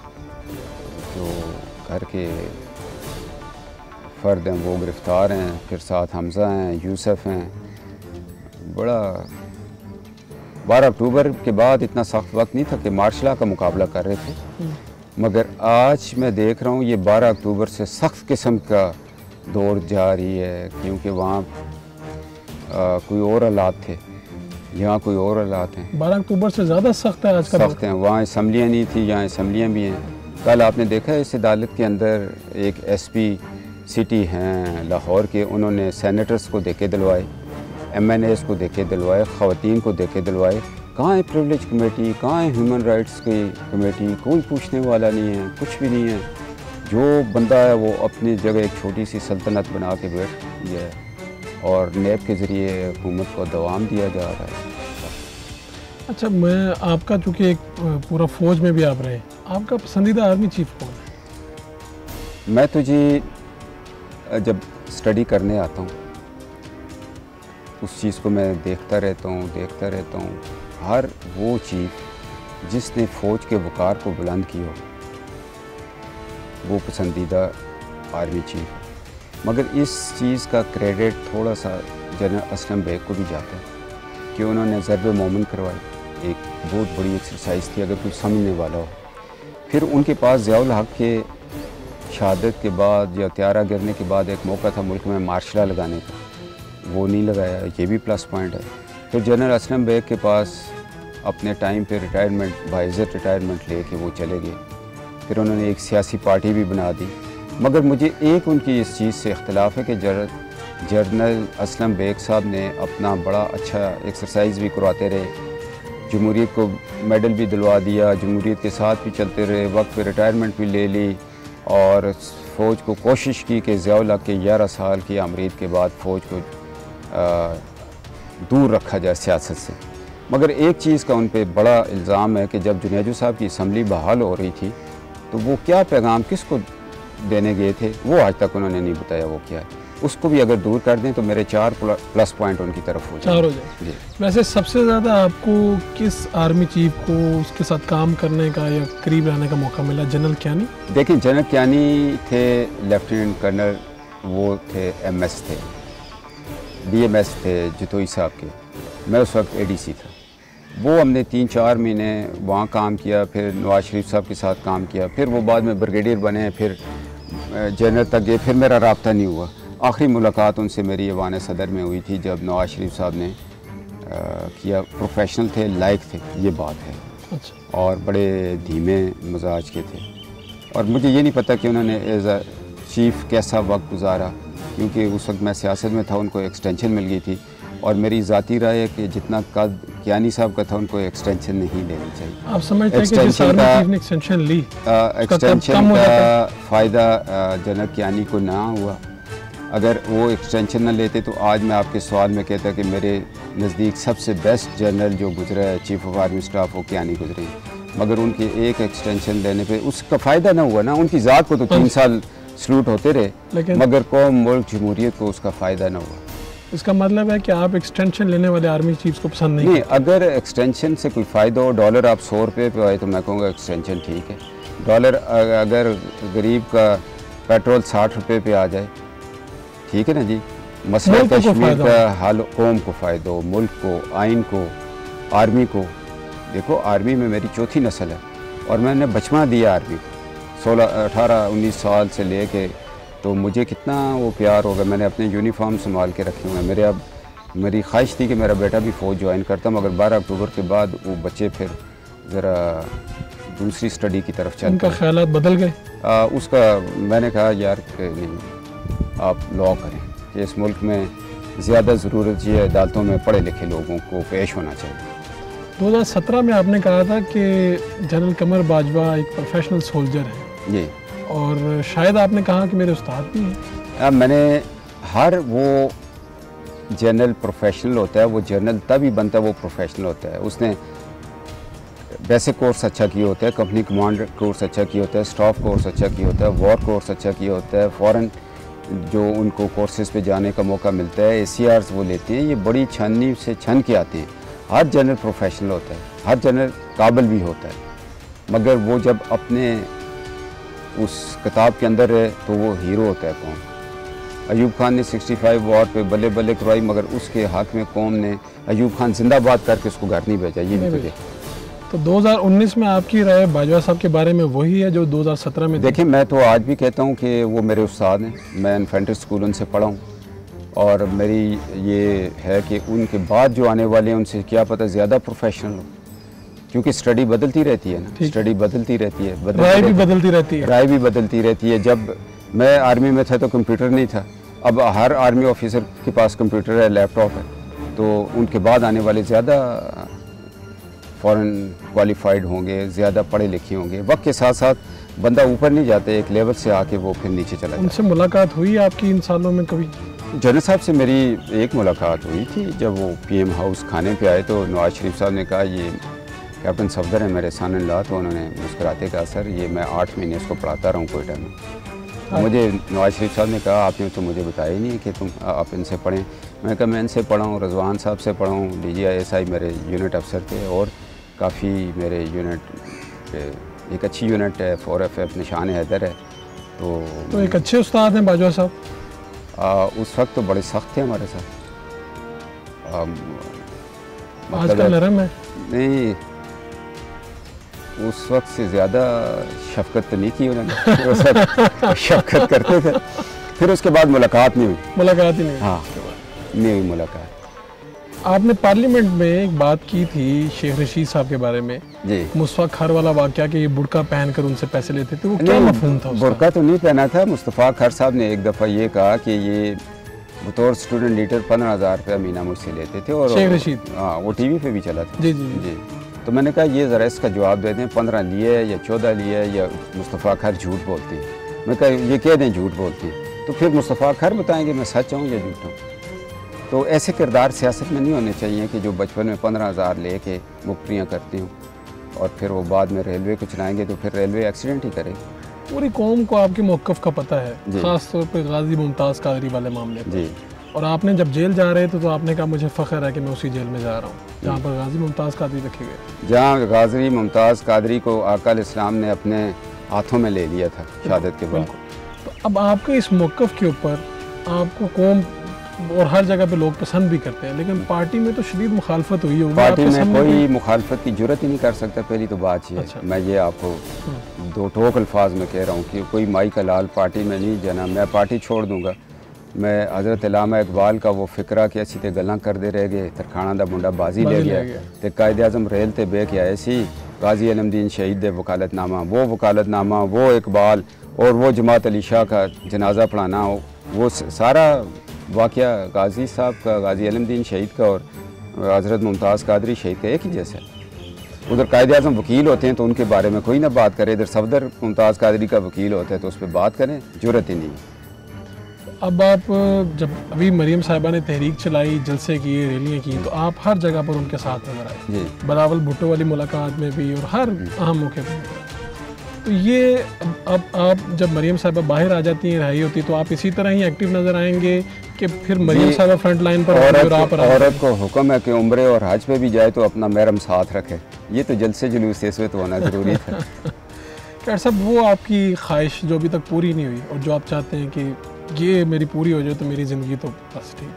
D: जो घर के फ़र्द हैं वो गिरफ़्तार हैं, फिर साथ हमज़ा हैं, यूसुफ हैं। बड़ा बारह अक्टूबर के बाद इतना सख्त वक्त नहीं था कि मार्शल लॉ का मुकाबला कर रहे थे, मगर आज मैं देख रहा हूँ ये बारह अक्टूबर से सख्त किस्म का दौर जा रही है, क्योंकि वहाँ कोई और हालात थे, यहाँ कोई और हालात हैं।
C: बारह अक्टूबर से ज़्यादा सख्त है आज का?
D: सख्त हैं। वहाँ असम्बलियाँ नहीं थी, यहाँ असम्बलियाँ भी हैं। कल आपने देखा है इस अदालत के अंदर एक एस पी सिटी हैं लाहौर के, उन्होंने सैनेटर्स को देके दिलवाए, एम एन एस को देके दिलवाए, ख़वातीन को देके दिलवाए। कहाँ है प्रिविलेज कमेटी, कहाँ है ह्यूमन राइट्स की कमेटी? कोई पूछने वाला नहीं है, कुछ भी नहीं है। जो बंदा है वो अपनी जगह एक छोटी सी सल्तनत बना के बैठ गया है। और नेब के ज़रिए हुकूमत को दवाम दिया जा रहा है।
C: अच्छा, मैं आपका चूँकि एक पूरा फ़ौज में भी आप रहे, आपका पसंदीदा आर्मी चीफ कौन है?
D: मैं तो जी जब स्टडी करने आता हूँ उस चीज़ को मैं देखता रहता हूँ देखता रहता हूँ हर वो चीफ़ जिसने फ़ौज के वक़ार को बुलंद किया वो पसंदीदा आर्मी चीफ है। मगर इस चीज़ का क्रेडिट थोड़ा सा जनरल असलम बेग को भी जाता है कि उन्होंने ज़रब मोमिन करवाई। एक बहुत बड़ी एक्सरसाइज थी अगर कुछ समझने वाला हो। फिर उनके पास ज़ियाउल हक़ के शहादत के बाद या त्यारा गिरने के बाद एक मौका था मुल्क में मार्शल लॉ लगाने का, वो नहीं लगाया, ये भी प्लस पॉइंट है। फिर जनरल असलम बेग के पास अपने टाइम पे रिटायरमेंट बाइज़्ज़त रिटायरमेंट ले के वो चले गए। फिर उन्होंने एक सियासी पार्टी भी बना दी। मगर मुझे एक उनकी इस चीज़ से इख्तलाफ है कि जनरल असलम बेग साहब ने अपना बड़ा अच्छा एक्सरसाइज भी करवाते रहे, जमहूरियत को मेडल भी दिलवा दिया, जमहूरियत के साथ भी चलते रहे, वक्त पे रिटायरमेंट भी ले ली और फ़ौज को कोशिश की कि ज़ियाउल हक़ के ग्यारह साल की आमरीद के बाद फ़ौज को आ, दूर रखा जाए सियासत से। मगर एक चीज़ का उन पर बड़ा इल्ज़ाम है कि जब जुनेजो साहब की असम्बली बहाल हो रही थी तो वो क्या पैगाम किसको देने गए थे वो आज तक उन्होंने नहीं बताया वो क्या है। उसको भी अगर दूर कर दें तो मेरे चार प्लस पॉइंट उनकी तरफ हो
C: चार हो जाए। वैसे सबसे ज़्यादा आपको किस आर्मी चीफ को उसके साथ काम करने का या करीब रहने का मौका मिला? जनरल क्यानी?
D: देखिए, जनरल क्यानी थे लेफ्टिनेंट कर्नल, वो थे एम एस थे, डी एम एस थे जतोई साहब के। मैं उस वक्त ए डी सी था। वो हमने तीन चार महीने वहाँ काम किया, फिर नवाज शरीफ साहब के साथ काम किया, फिर वो बाद में ब्रिगेडियर बने, फिर जनरल तक गए, फिर मेरा राब्ता नहीं हुआ। आखिरी मुलाकात उनसे मेरी ऐवान सदर में हुई थी जब नवाज शरीफ साहब ने आ, किया। प्रोफेशनल थे, लायक थे, ये बात है। अच्छा। और बड़े धीमे मजाज के थे और मुझे ये नहीं पता कि उन्होंने एज अ चीफ कैसा वक्त गुजारा, क्योंकि उस वक्त मैं सियासत में था, उनको एक्सटेंशन मिल गई थी और मेरी ज़ाती राय है कि जितना कद क्यानी साहब का था उनको एक्सटेंशन नहीं लेनी चाहिए।
C: आप समझते हैं कि जिस आर्मी चीफ ने एक्सटेंशन ली,
D: एक्सटेंशन का फ़ायदा जनरल क्यानी को ना हुआ। अगर वो एक्सटेंशन ना लेते तो आज मैं आपके सवाल में कहता कि मेरे नज़दीक सबसे बेस्ट जनरल जो गुजरा है चीफ ऑफ आर्मी स्टाफ वो क्यानी गुजरे हैं। मगर उनके एक एक्सटेंशन लेने पे उसका फ़ायदा ना हुआ ना। उनकी ज़ात को तो तीन साल सलूट होते रहे, मगर कौम, मुल्क, जमहूरियत को उसका फ़ायदा ना हुआ।
C: इसका मतलब है कि आप एक्सटेंशन लेने वाले आर्मी चीफ्स को पसंद नहीं?
D: नहीं, अगर एक्सटेंशन से कोई फ़ायदा हो, डॉलर आप सौ रुपये पे आए तो मैं कहूँगा एक्सटेंशन ठीक है। डॉलर अगर गरीब का पेट्रोल साठ रुपये पे आ जाए, ठीक है ना जी। मसला कश्मीर का हाल, कौम को फ़ायदा हो, मुल्क को, आइन को, आर्मी को। देखो, आर्मी में मेरी चौथी नस्ल है और मैंने बचपना दिया आर्मी को, सोलह अठारह उन्नीस साल से ले के, तो मुझे कितना वो प्यार होगा। मैंने अपने यूनिफॉर्म संभाल के रखे हुए हैं। मेरे अब मेरी ख्वाहिश थी कि मेरा बेटा भी फ़ौज ज्वाइन करता, मगर बारह अक्टूबर के बाद वो बच्चे फिर ज़रा दूसरी स्टडी की तरफ चलते।
C: उनका ख्यालात बदल गए?
D: आ, उसका मैंने कहा यार नहीं, आप लॉ करें कि इस मुल्क में ज़्यादा ज़रूरत ये अदालतों में पढ़े लिखे लोगों को पेश होना चाहिए।
C: दो हज़ार सत्रह में आपने कहा था कि जनरल कमर बाजवा एक प्रोफेशनल सोल्जर है जी, और शायद आपने कहा कि मेरे उस्ताद भी हैं।
D: मैंने हर वो जनरल प्रोफेशनल होता है, वो जनरल तभी बनता है वो प्रोफेशनल होता है। उसने बेसिक कोर्स अच्छा किया होता है, कंपनी कमांडर कोर्स अच्छा किया होता है, स्टाफ कोर्स अच्छा किया होता है, वॉर कोर्स अच्छा किया होता है, फ़ॉरेन जो उनको कोर्सेज़ पे जाने का मौका मिलता है, ए सी आर्स वो लेते हैं। ये बड़ी छाननी से छन के आते हैं। हर जनरल प्रोफेशनल होता है, हर जनरल काबिल भी होता है, मगर वो जब अपने उस किताब के अंदर है तो वो हीरो होता है कौम। अयूब खान ने पैंसठ वॉर पे बल्ले बल्ले करवाई, मगर उसके हक़ में कौम ने अयूब खान जिंदाबाद करके उसको घर नहीं भेजा। ये नहीं तो
C: तो दो हज़ार उन्नीस में आपकी राय बाजवा साहब के बारे में वही है जो दो हज़ार सत्रह में?
D: देखिए, मैं तो आज भी कहता हूँ कि वो मेरे उस्ताद हैं। मैं इन्फेंट्री स्कूल उनसे पढ़ा हूँ और मेरी ये है कि उनके बाद जो आने वाले हैं उनसे क्या पता ज़्यादा प्रोफेशनल हो, क्योंकि स्टडी बदलती रहती है ना, स्टडी बदलती रहती है,
C: बदलती राय भी बदलती रहती है,
D: राय भी बदलती रहती है। जब मैं आर्मी में था तो कंप्यूटर नहीं था, अब हर आर्मी ऑफिसर के पास कंप्यूटर है, लैपटॉप है, तो उनके बाद आने वाले ज़्यादा फ़ॉरेन क्वालिफाइड होंगे, ज़्यादा पढ़े लिखे होंगे। वक्त के साथ साथ बंदा ऊपर नहीं जाता, एक लेवल से आके वो फिर नीचे चला जाता है।
C: उनसे मुलाकात हुई आपकी इन सालों में कभी?
D: जनरल साहब से मेरी एक मुलाकात हुई थी जब वो पीएम हाउस खाने पे आए, तो नवाज शरीफ साहब ने कहा ये कैप्टन सफदर है मेरे सन इन लॉ। तो उन्होंने मुस्कुराते कहा सर ये मैं आठ महीने इसको पढ़ाता रहा हूँ कोयटा में। तो मुझे नवाज शरीफ साहब ने कहा आपने तो मुझे बताया ही नहीं कि तुम आप इनसे पढ़ें। मैंने कहा मैं इनसे पढ़ा हूँ, रजवान साहब से पढ़ा हूँ, D G I S I मेरे यूनिट अफसर थे और काफ़ी मेरे यूनिट एक अच्छी यूनिट है फोर एफ एफ निशान हैदर है। तो
C: तो एक अच्छे उस्ताद हैं बाजवा साहब।
D: आ, उस वक्त तो बड़े सख्त थे हमारे साथ।
C: आजकल नरम है
D: नहीं, उस वक्त से ज़्यादा शफकत तो नहीं की उन्होंने। उस वक्त शफकत करते थे। फिर उसके बाद मुलाकात नहीं हुई।
C: मुलाकात ही नहीं।
D: हाँ नहीं हुई मुलाकात।
C: आपने पार्लियामेंट में एक बात की थी शेख रशीद साहब के बारे में
D: जी,
C: मुस्तफ़ा खर वाला वाक़या कि ये बुर्का पहनकर उनसे पैसे लेते थे, वो क्या मफहूम था उसका?
D: बुर्का तो नहीं पहना था। मुस्तफ़ा खर साहब ने एक दफ़ा ये कहा कि ये बतौर स्टूडेंट लीडर पंद्रह हज़ार रुपया महीना मुझसे लेते थे और शेख रशीद, हाँ वो टीवी पे भी चला था।
C: जी जी
D: जी। तो मैंने कहा ये ज़रा इसका जवाब दे दें, पंद्रह लिए या चौदह लिए या मुस्तफ़ा खर झूठ बोलती हैं। मैं कहा ये कह दें झूठ बोलती हैं, तो फिर मुस्तफ़ा खर बताएंगे मैं सच हूँ या झूठ हूँ। तो ऐसे किरदार सियासत में नहीं होने चाहिए कि जो बचपन में पंद्रह हज़ार ले के मुफ्तियाँ करती हूँ और फिर वो बाद में रेलवे को चलाएँगे तो फिर रेलवे एक्सीडेंट ही करेगी।
C: पूरी कौम को आपके मौक़िफ़ का पता है, ख़ास तौर पे गाजी मुमताज़ कादरी वाले मामले में। जी। और आपने जब जेल जा रहे थे तो आपने कहा मुझे फ़ख्र है कि मैं उसी जेल में जा रहा हूँ जहाँ पर गाजी मुमताज़ कादरी रखे गए,
D: जहाँ गाजी मुमताज़ कादरी को आका अलैहिस्सलाम ने अपने हाथों में ले लिया था शहादत के बाद।
C: तो अब आपके इस मौक़िफ़ के ऊपर आपको कौम और हर जगह पे लोग पसंद भी करते हैं, लेकिन पार्टी में तो शदीद मुखालफत हुई होगी।
D: पार्टी में कोई मुखालफत की जरूरत ही नहीं कर सकता। पहली तो बात ये
C: अच्छा।
D: मैं ये आपको दो टोक अल्फाज में कह रहा हूँ कि कोई माई का लाल पार्टी में नहीं जाना, मैं पार्टी छोड़ दूँगा। मैं हज़रत अल्लामा इकबाल का वो फ़िक्रा कि अच्छी ते गल्लां करते रह गए, तरखाना दा मुंडा बाजी ले गया तो कायदे आज़म रेल ते बह के आए सी गाजी अलमदीन शहीद दे वकालतनामा, वो वकालतनामा, वो इकबाल और वो जमात अली शाह का जनाजा पढ़ाना, वो सारा वाक़या गाजी साहब का, गाजी अलमदीन शहीद का और हज़रत मुमताज़ कादरी शहीद का एक ही जैसा है। उधर कायदे आज़म वकील होते हैं तो उनके बारे में कोई ना बात करे, इधर सफदर मुमताज़ कादरी का वकील होता है तो उस पर बात करें, जरूरत ही नहीं।
C: अब आप जब अभी मरियम साहिबा ने तहरीक चलाई, जलसे किए, रैलियाँ की, तो आप हर जगह पर उनके साथ नजर आए जी, बिलावल भुट्टो वाली मुलाकात में भी और हर अहम मौके पर। तो ये अब आप जब मरियम साहिबा बाहर आ जाती हैं, रहाई होती, तो आप इसी तरह ही एक्टिव नजर आएंगे कि फिर मरियम साहिबा फ्रंट लाइन पर
D: औरत, औरत को हुक्म है कि उम्रे और हज पे भी जाए तो अपना महरम साथ रखे। ये तो जलसे जुलूस इसमें तो होना ज़रूरी था।
C: क्या सब वो आपकी ख्वाहिश जो अभी तक पूरी नहीं हुई और जो आप चाहते हैं कि ये मेरी पूरी हो जाए तो मेरी ज़िंदगी तो बस ठीक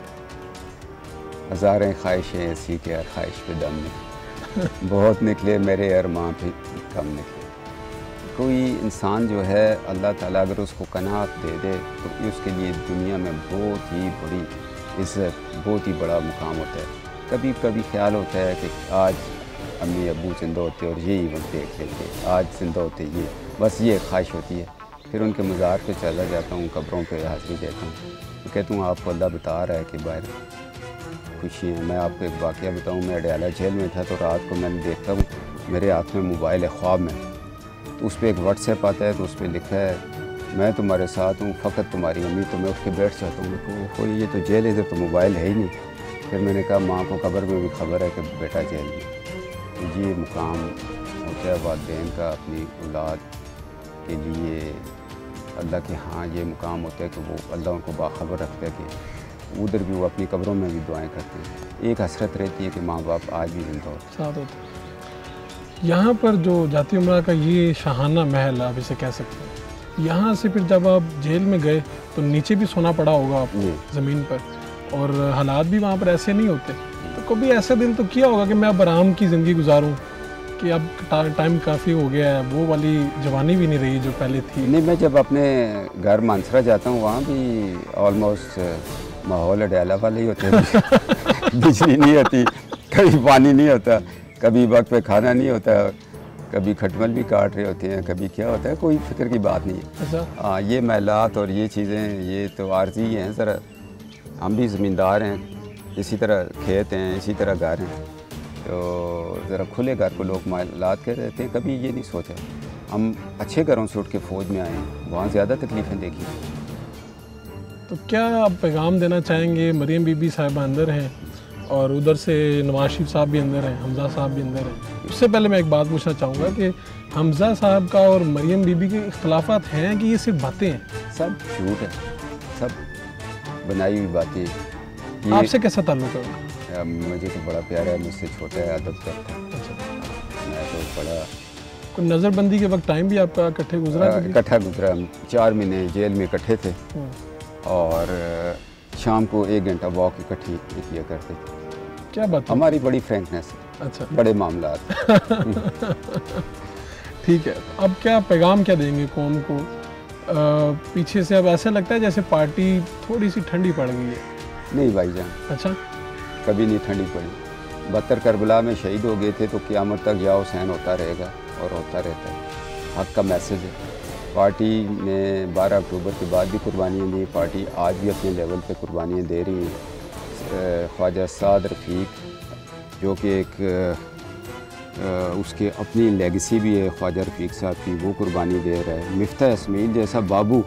C: है?
D: हज़ारें ख्वाहिशें ऐसी कि हर ख्वाहिश पे दम नहीं, बहुत निकले मेरे अरमां भी कम निकले। कोई इंसान जो है अल्लाह ताला अगर उसको कनात दे दे तो उसके लिए दुनिया में बहुत ही बड़ी इज़्ज़त, बहुत ही बड़ा मुकाम होता है। कभी कभी ख्याल होता है कि आज अम्मी अबू जिंदा होते और ये इवेंट देख लेते, आज जिंदा होते ये, बस ये ख्वाहिश होती है। फिर उनके मज़ार पे चला जाता हूँ, कब्रों पे हाज़िरी देता हूँ, तो कहता हूँ आपको अल्लाह बता रहा है कि बाहर खुशी है। मैं आपको एक वाक़या बताऊँ, मैं अडयाला जेल में था तो रात को मैंने देखता हूँ मेरे हाथ में मोबाइल है ख्वाब में, तो उस पर एक व्हाट्सएप आता है तो उस पर लिखा है मैं तुम्हारे साथ हूँ फ़कत तुम्हारी अम्मी। तो मैं उठ के बैठ जाता हूँ, तो ये तो जेल है, इधर तो मोबाइल है ही नहीं। फिर मैंने कहा माँ को कब्र में भी खबर है कि बेटा जेल में। तो ये मुकाम होता है वालिदैन का अपनी औलाद के लिए, अल्लाह के हाँ ये मुकाम होता है कि वो अल्लाह उनको बाखबर रखता है कि उधर भी वो अपनी कब्रों में भी दुआएं करते हैं। एक हसरत रहती है कि माँ बाप आज भी जिंदा होते
C: हैं। यहाँ पर जो जाती उम्रा का ये शाहाना महल आप इसे कह सकते हैं, यहाँ से फिर जब आप जेल में गए तो नीचे भी सोना पड़ा होगा आपको ज़मीन पर, और हालात भी वहाँ पर ऐसे नहीं होते। तो कभी ऐसा दिल तो किया होगा कि मैं अब आराम की ज़िंदगी गुजारूँ, कि अब टाइम काफ़ी हो गया है, वो वाली जवानी भी नहीं रही जो पहले थी?
D: नहीं, मैं जब अपने घर मानसरा जाता हूँ वहाँ भी ऑलमोस्ट माहौल अडयाला वाले ही होते हैं। बिजली नहीं होती, कभी पानी नहीं होता, कभी वक्त पे खाना नहीं होता, कभी खटमल भी काट रहे होते हैं, कभी क्या होता है, कोई फिक्र की बात नहीं है।
C: अच्छा।
D: हाँ, ये महलात और ये चीज़ें ये तो आर्जी हैं। ज़रा हम भी ज़मींदार हैं, इसी तरह खेत हैं, इसी तरह घर हैं, तो ज़रा खुले घर को लोग महलात के रहते हैं। कभी ये नहीं सोचा हम अच्छे घरों से उठ के फ़ौज में आए हैं, वहाँ ज़्यादा तकलीफ़ें देखी।
C: तो क्या आप पैगाम देना चाहेंगे? मरियम बीबी साहिबा अंदर हैं और उधर से नवाज शरीफ साहब भी अंदर हैं, हमजा साहब भी अंदर हैं। उससे पहले मैं एक बात पूछना चाहूँगा कि हमजा साहब का और मरियम बीबी के इख्तलाफात हैं कि ये सिर्फ बातें हैं?
D: सब झूठ है, सब बनाई हुई बातें।
C: आपसे कैसा ताल्लुक है?
D: मुझे तो बड़ा प्यारा है, मुझसे छोटा है, अदब करता है।
C: अच्छा,
D: मैं तो बड़ा
C: कोई नज़रबंदी के वक्त टाइम भी आपका इकट्ठे गुजरा?
D: इकट्ठा गुजरा, हम चार महीने जेल में इकट्ठे थे और शाम को एक घंटा वॉक इकट्ठी किया करते थे।
C: क्या बात?
D: हमारी बड़ी फ्रेंकनेस है।
C: अच्छा,
D: बड़े मामला।
C: ठीक है, अब क्या पैगाम क्या देंगे कौम को? आ, पीछे से अब ऐसा लगता है जैसे पार्टी थोड़ी सी ठंडी पड़ गई है।
D: नहीं भाईजान,
C: अच्छा,
D: कभी नहीं ठंडी पड़ी। बहत्तर करबला में शहीद हो गए थे तो क़यामत तक या हुसैन होता रहेगा और होता रहता है। हक़ का मैसेज है। पार्टी ने बारह अक्टूबर के बाद भी कुर्बानियाँ दी, पार्टी आज भी अपने लेवल पे कुर्बानियाँ दे रही है। ख्वाजा साद रफ़ीक जो कि एक उसके अपनी लेगेसी भी है ख्वाजा रफ़ीक साहब की, वो कुर्बानी दे रहा है। मिफ्ता इसमाइल जैसा बाबू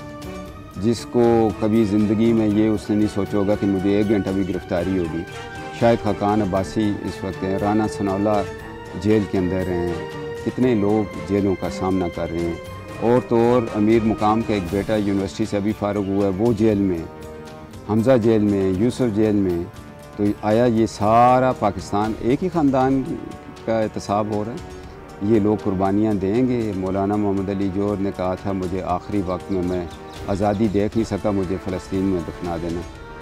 D: जिसको कभी ज़िंदगी में ये उसने नहीं सोचा होगा कि मुझे एक घंटा भी गिरफ़्तारी होगी। शायद खाकान अब्बासी इस वक्त हैं, राना सनाउल्लाह जेल के अंदर हैं, कितने लोग जेलों का सामना कर रहे हैं। और तो और अमीर मुकाम का एक बेटा यूनिवर्सिटी से अभी फ़ारुग हुआ है, वो जेल में, हमज़ा जेल में, यूसुफ जेल में। तो आया ये सारा पाकिस्तान एक ही ख़ानदान का एहतसाब हो रहा है। ये लोग कुर्बानियाँ देंगे। मौलाना मोहम्मद अली जोहर ने कहा था मुझे आखिरी वक्त में मैं आज़ादी देख नहीं सका, मुझे फ़लस्तीन में दफना देना।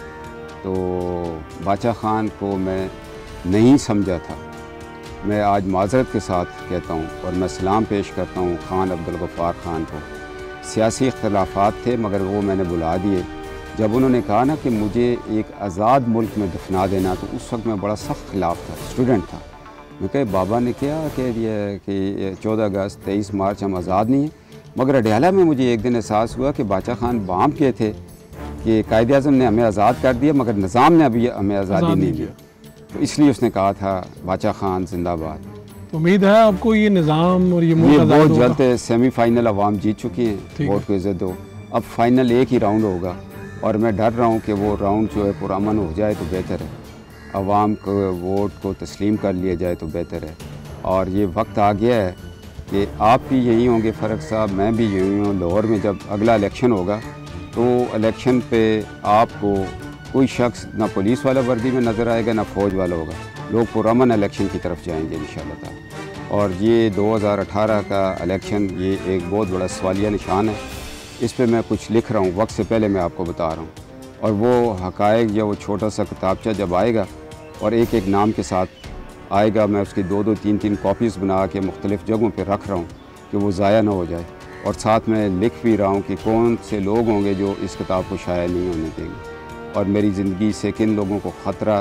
D: तो बादशाह ख़ान को मैं नहीं समझा था। मैं आज माज़रत के साथ कहता हूँ और मैं सलाम पेश करता हूँ ख़ान अब्दुल गफ़्फ़ार ख़ान को। सियासी इख्तलाफात थे मगर वो मैंने बुला दिए। जब उन्होंने कहा ना कि मुझे एक आज़ाद मुल्क में दफना देना, तो उस वक्त मैं बड़ा सख्त ख़िलाफ़ था, स्टूडेंट था। मैं कहे बाबा ने क्या कह दिया है कि चौदह अगस्त तेईस मार्च हम आज़ाद नहीं हैं। मगर अडयाला में मुझे एक दिन एहसास हुआ कि बादशाह ख़ान बाम के थे कि कायदे आज़म ने हमें आज़ाद कर दिया मगर निज़ाम ने अभी हमें आज़ादी नहीं दी। तो इसलिए उसने कहा था बादशाह ख़ान जिंदाबाद।
C: उम्मीद है आपको ये निज़ाम और ये
D: ये बहुत जल्द है। सेमीफाइनल अवाम जीत चुकी हैं, वोट को इज़्ज़त दो। अब फाइनल एक ही राउंड होगा और मैं डर रहा हूँ कि वो राउंड जो है पुरअमन हो जाए तो बेहतर है। अवाम को वोट को तस्लीम कर लिया जाए तो बेहतर है। और ये वक्त आ गया है कि आप भी यही होंगे फ़र्क साहब, मैं भी यही हूँ। लाहौर में जब अगला इलेक्शन होगा तो इलेक्शन पे आपको कोई शख्स ना पुलिस वाला वर्दी में नज़र आएगा ना फ़ौज वाला होगा। लोग पुरअमन इलेक्शन की तरफ जाएंगे इंशाअल्लाह ताला। और ये दो हज़ार अठारह का इलेक्शन ये एक बहुत बड़ा सवालिया निशान है। इस पे मैं कुछ लिख रहा हूँ, वक्त से पहले मैं आपको बता रहा हूँ। और वो हक़ाइक़ या वो छोटा सा किताबचा जब आएगा और एक एक नाम के साथ आएगा, मैं उसकी दो दो तीन तीन कॉपीज़ बना के मुख्तलिफ़ जगहों पर रख रहा हूँ कि वो ज़ाया ना हो जाए। और साथ में लिख भी रहा हूँ कि कौन से लोग होंगे जो इस किताब को शाया नहीं होने देंगे। और मेरी ज़िंदगी से किन लोगों को ख़तरा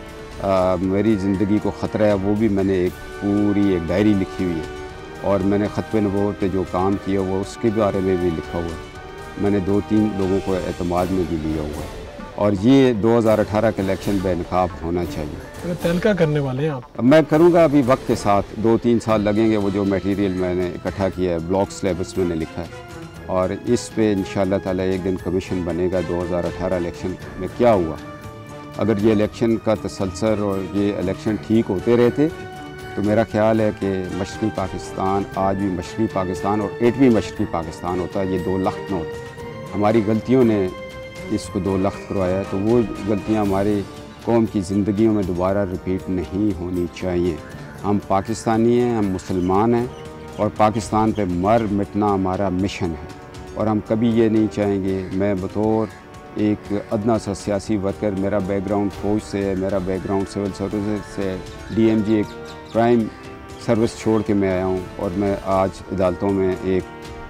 D: आ, मेरी ज़िंदगी को ख़तरा है, वो भी मैंने एक पूरी एक डायरी लिखी हुई है। और मैंने ख़त्वे नबूवत पे जो काम किया वो उसके बारे में भी लिखा हुआ है। मैंने दो तीन लोगों को एतमाद में भी लिया हुआ है। और ये दो हज़ार अठारह का इलेक्शन बेनकाब होना चाहिए।
C: तहलका करने वाले हैं आप?
D: मैं करूँगा अभी वक्त के साथ, दो तीन साल लगेंगे। वो जो मटेरियल मैंने इकट्ठा किया है, ब्लॉक सिलेबस मैंने लिखा है और इस पे इंशाअल्लाह ताला एक दिन कमीशन बनेगा। दो हज़ार अठारह इलेक्शन में क्या हुआ, अगर ये इलेक्शन का तसलसल और ये इलेक्शन ठीक होते रहते तो मेरा ख्याल है कि मशरक़ी पाकिस्तान आज भी मशरक़ी पाकिस्तान और एटवी मशरक़ी पाकिस्तान होता, ये दो लख्त न होता। हमारी गलतियों ने इसको दो लख्त करवाया, तो वो गलतियाँ हमारी कौम की ज़िंदगियों में दोबारा रिपीट नहीं होनी चाहिए। हम पाकिस्तानी हैं, हम मुसलमान हैं और पाकिस्तान पे मर मिटना हमारा मिशन है। और हम कभी ये नहीं चाहेंगे, मैं बतौर एक अदना सा सियासी वर्कर, मेरा बैकग्राउंड फ़ौज से है, मेरा बैकग्राउंड सिविल सर्विस से है, डीएमजी एक प्राइम सर्विस छोड़ के मैं आया हूँ और मैं आज अदालतों में एक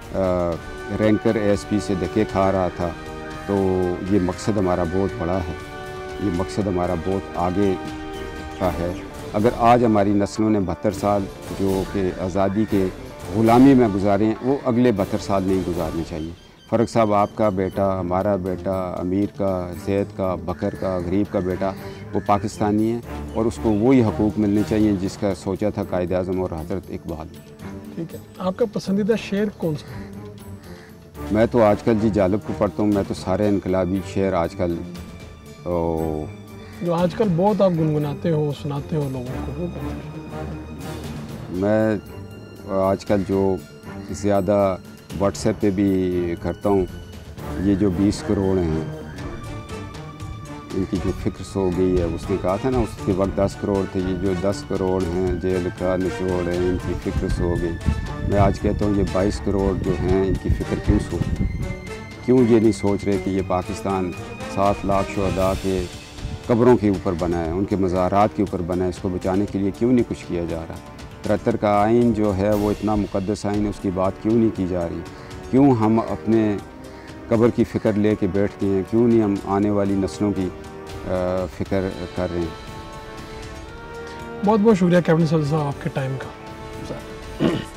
D: आ, रैंकर एएसपी से धक्के खा रहा था। तो ये मकसद हमारा बहुत बड़ा है, ये मकसद हमारा बहुत आगे का है। अगर आज हमारी नस्लों ने बहत्तर साल जो कि आज़ादी के ग़ुलामी में गुजारे हैं, वो अगले बहत्तर साल नहीं गुजारने चाहिए। फ़र्क साहब, आपका बेटा, हमारा बेटा, अमीर का, ज़ैद का, बकर का, गरीब का बेटा, वो पाकिस्तानी है और उसको वही हकूक़ मिलने चाहिए जिसका सोचा था कायद-ए-आज़म और हज़रत इकबाल।
C: ठीक है, आपका पसंदीदा शेर कौन सा?
D: मैं तो आजकल जी जालिब को पढ़ता हूँ। मैं तो सारे इनकलाबी शेर आजकल ओ,
C: जो आजकल बहुत आप गुनगुनाते हो, सुनाते हो लोगों को, वो कौन है?
D: मैं आजकल जो ज़्यादा व्हाट्सएप पे भी करता हूँ, ये जो बीस करोड़ हैं इनकी जो फ़िक्र हो गई है। उसने कहा था ना उसके वक्त दस करोड़ थे, ये जो दस करोड़ हैं जेल का निचोड़ है, इनकी फ़िक्र हो गई। मैं आज कहता हूँ ये बाईस करोड़ जो हैं इनकी फ़िक्र क्यों सो क्यों ये नहीं सोच रहे कि ये पाकिस्तान सात लाख शुहदा के कब्रों के ऊपर बना है, उनके मज़ारात के ऊपर बना है। इसको बचाने के लिए क्यों नहीं कुछ किया जा रहा? तिहत्तर का आइन जो है वो इतना मुक़द्दस आइन है, उसकी बात क्यों नहीं की जा रही? क्यों हम अपने कब्र की फ़िक्र ले कर बैठ गए हैं? क्यों नहीं हम आने वाली नस्लों की फ़िक्र कर रहे हैं?
C: बहुत बहुत शुक्रिया कैप्टन सफदर साहब आपके टाइम का।